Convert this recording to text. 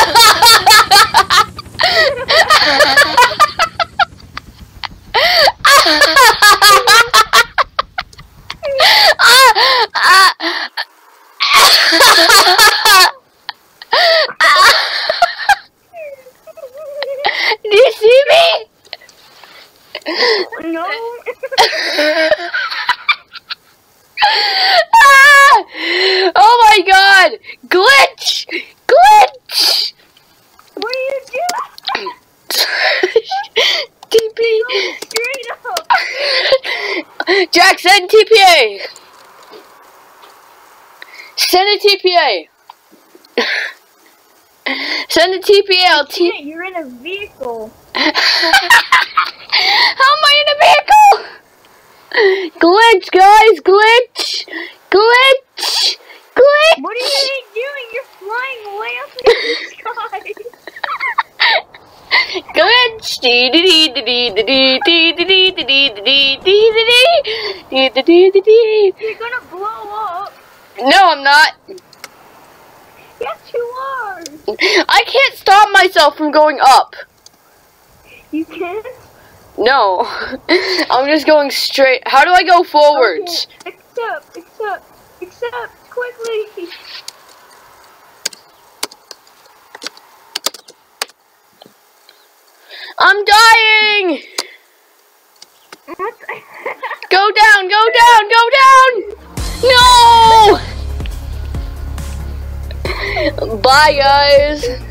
Do you see me? No. Oh my god! Glitch! Glitch! What are you doing? TP! Straight up. Jack, send TPA! Send a TPA! Send a TPA, I'll Yeah, you're in a vehicle. How am I in a vehicle? Glitch, guys, glitch! Glitch! Glitch! What are you doing? You're flying way up in the sky. Glitch! You're gonna blow up. No, I'm not. Yes, you are. I can't stop myself from going up. You can't? No. I'm just going straight. How do I go forwards? Okay. Accept, quickly. I'm dying! What? Go down, go down, go down! No! Bye, guys.